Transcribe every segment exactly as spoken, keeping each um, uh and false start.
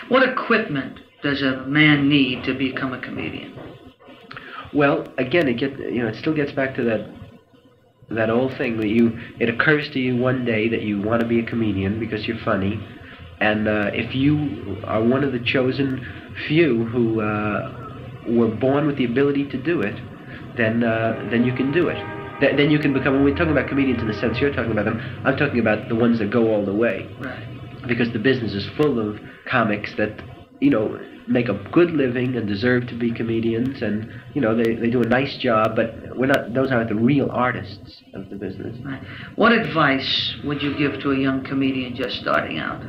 What equipment does a man need to become a comedian? Well, again, it get you know it still gets back to that that old thing that you it occurs to you one day that you want to be a comedian because you're funny, and uh, if you are one of the chosen few who uh, were born with the ability to do it, then uh, then you can do it. Th then you can become. When we're talking about comedians in the sense you're talking about them, I'm talking about the ones that go all the way. Right. Because the business is full of comics that, you know, make a good living and deserve to be comedians, and, you know, they, they do a nice job, but we're not, those aren't the real artists of the business. Right. What advice would you give to a young comedian just starting out?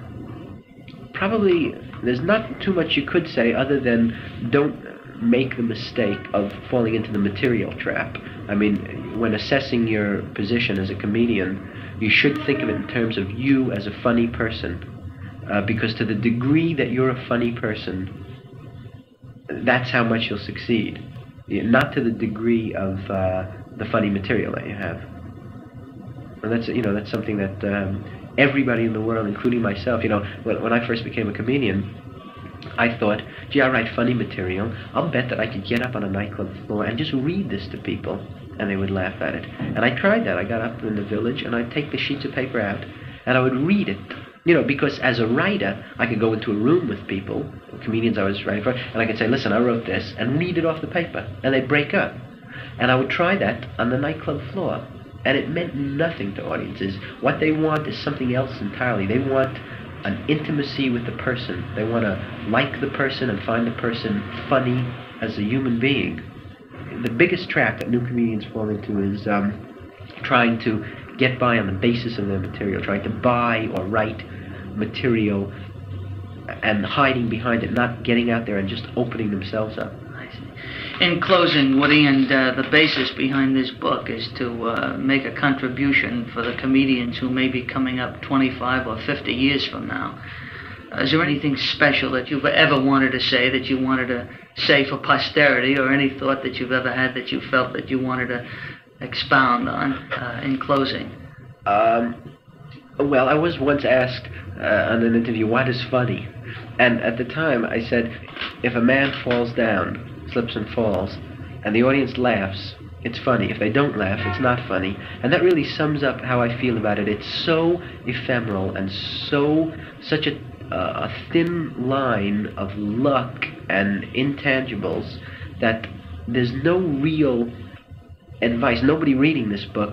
Probably, there's not too much you could say other than don't make the mistake of falling into the material trap. I mean, when assessing your position as a comedian, you should think of it in terms of you as a funny person, uh, because to the degree that you're a funny person, that's how much you'll succeed, not to the degree of uh, the funny material that you have. And that's, you know, that's something that um, everybody in the world, including myself, you know, when, when I first became a comedian, I thought, gee, I write funny material. I'll bet that I could get up on a nightclub floor and just read this to people, and they would laugh at it. And I tried that. I got up in the village, and I'd take the sheets of paper out, and I would read it. You know, because as a writer, I could go into a room with people, comedians I was writing for, and I could say, listen, I wrote this, and read it off the paper, and they'd break up. And I would try that on the nightclub floor, and it meant nothing to audiences. What they want is something else entirely. They want an intimacy with the person. They want to like the person and find the person funny as a human being. The biggest trap that new comedians fall into is um, trying to get by on the basis of their material, trying to buy or write material and hiding behind it, not getting out there and just opening themselves up. I see. In closing, Woody, and uh, the basis behind this book is to uh, make a contribution for the comedians who may be coming up twenty-five or fifty years from now. Uh, is there anything special that you've ever wanted to say, that you wanted to say for posterity, or any thought that you've ever had that you felt that you wanted to expound on uh, in closing? Um, well, I was once asked uh, on an interview, what is funny? And at the time I said, if a man falls down, slips and falls, and the audience laughs, it's funny. If they don't laugh, it's not funny. And that really sums up how I feel about it. It's so ephemeral and so such a, uh, a thin line of luck and intangibles that there's no real advice. Nobody reading this book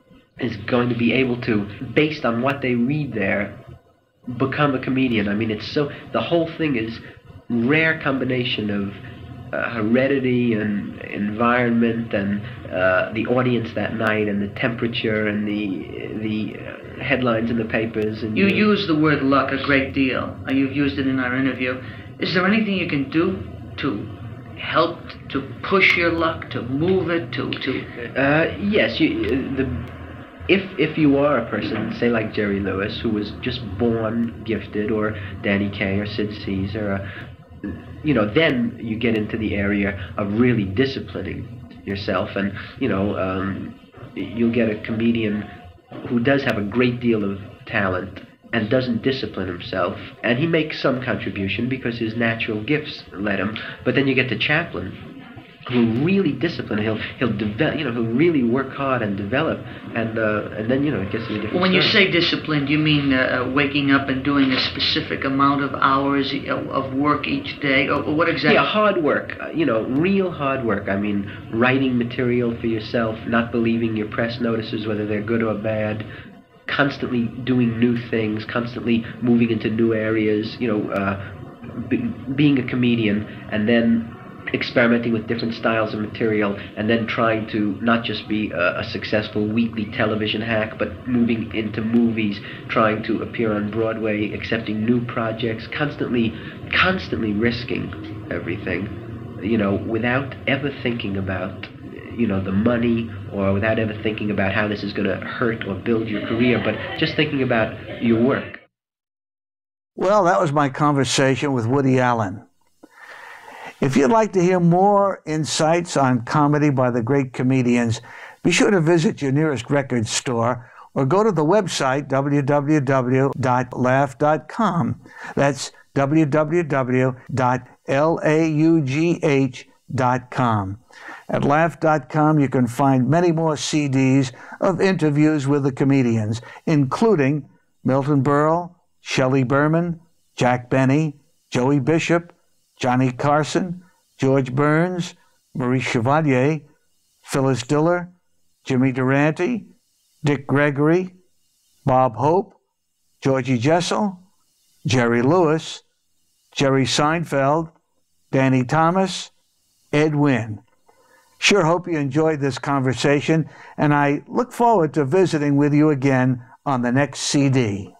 is going to be able to, based on what they read there, become a comedian. I mean, it's so, the whole thing is rare combination of uh, heredity and environment and uh, the audience that night and the temperature and the the uh, headlines in the papers. And you use the word luck a great deal. You've used it in our interview. Is there anything you can do to help to push your luck, to move it, to to? Uh, yes, you, the. If if you are a person, say like Jerry Lewis, who was just born gifted, or Danny Kaye or Sid Caesar, uh, you know, then you get into the area of really disciplining yourself, and you know, um, you'll get a comedian who does have a great deal of talent and doesn't discipline himself, and he makes some contribution because his natural gifts let him. But then you get the Chaplin, who really discipline. He'll he'll develop. You know, he'll really work hard and develop, and uh, and then you know it gets to a different. Well, when story. you say discipline, do you mean uh, waking up and doing a specific amount of hours of work each day, or what exactly? Yeah, hard work. Uh, you know, real hard work. I mean, writing material for yourself, not believing your press notices whether they're good or bad. Constantly doing new things, constantly moving into new areas. You know, uh, be, being a comedian, and then experimenting with different styles of material, and then trying to not just be a, a successful weekly television hack, but moving into movies, trying to appear on Broadway, accepting new projects, constantly, constantly risking everything, you know, without ever thinking about, you know, the money, or without ever thinking about how this is going to hurt or build your career, but just thinking about your work. Well, that was my conversation with Woody Allen. If you'd like to hear more insights on comedy by the great comedians, be sure to visit your nearest record store or go to the website w w w dot laugh dot com. That's w w w dot laugh dot com. At laugh dot com you can find many more C Ds of interviews with the comedians, including Milton Berle, Shelley Berman, Jack Benny, Joey Bishop, Johnny Carson, George Burns, Marie Chevalier, Phyllis Diller, Jimmy Durante, Dick Gregory, Bob Hope, Georgie Jessel, Jerry Lewis, Jerry Seinfeld, Danny Thomas, Ed Wynn. Sure hope you enjoyed this conversation, and I look forward to visiting with you again on the next C D.